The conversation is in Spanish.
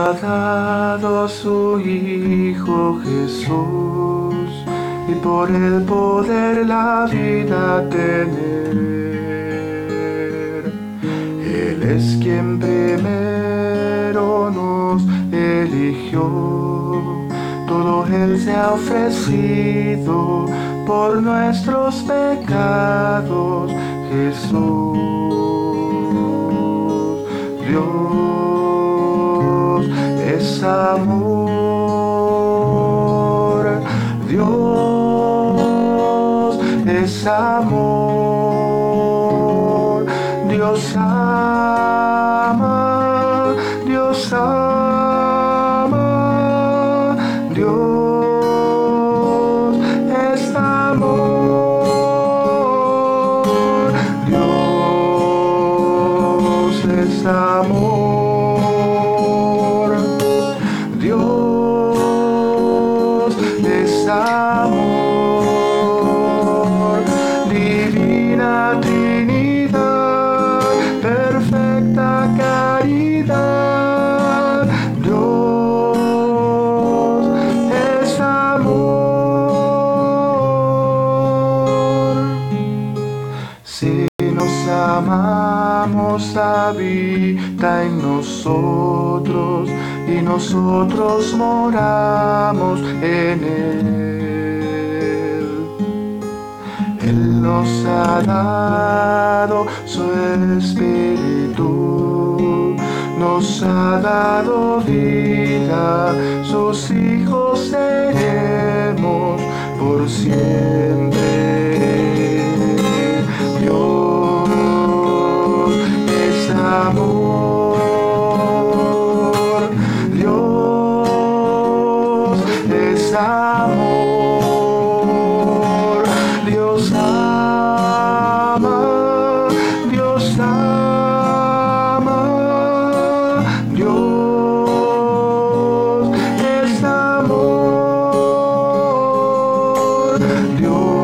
ha dado su Hijo Jesús, y por el poder la vida tener. Él es quien primero nos eligió, todo Él se ha ofrecido por nuestros pecados. Jesús, Dios es amor, Dios es amor, Dios ama, Dios ama, Dios es amor, Dios es amor, Dios es amor, divina Trinidad, perfecta caridad, Dios es amor. Si nos amamos, habita en nosotros, y nosotros moramos en Él. Él nos ha dado su Espíritu, nos ha dado vida, sus hijos seremos por siempre. Dios es amor, Dios es amor, Dios ama, Dios ama, Dios es amor, Dios